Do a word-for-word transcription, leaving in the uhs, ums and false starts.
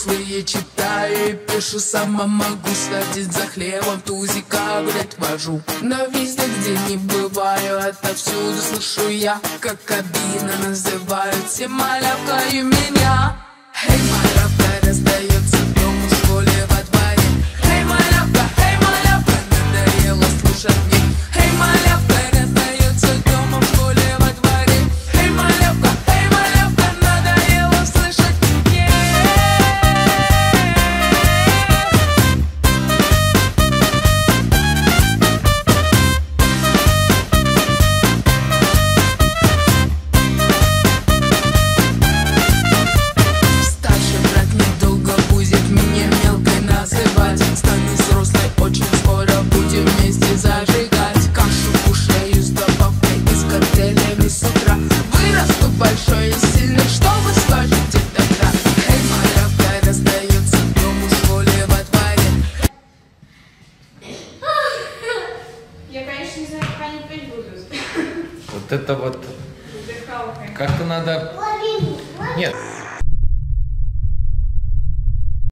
взрослые читаю и пишу. Сама могу сходить за хлебом, тузика гулять вожу. Но везде, где не бываю, отовсюду слышу я, как обидно называют все малявкою меня. Эй, малявка, раздается дому, в школе, во дворе. Эй, малявка, эй, малявка, надоело слушать мне. Эй, малявка, раздается дома, в школе, во дворе. Эй, малявка, эй, малявка, надоело слышать мне. Старший брат недолго будет меня мелкой называть. Стану взрослой очень скоро, будем вместе зажигать. Кашу кушаю с добавкой и с коктейлями с утра. Вырасту большой и сильный, что вы скажете тогда? Эй, малявка, раздается дому, в школе, во дворе. Я, конечно, не знаю, как они петь будут. Вот это вот Вдыхалкой. как-то надо... Нет.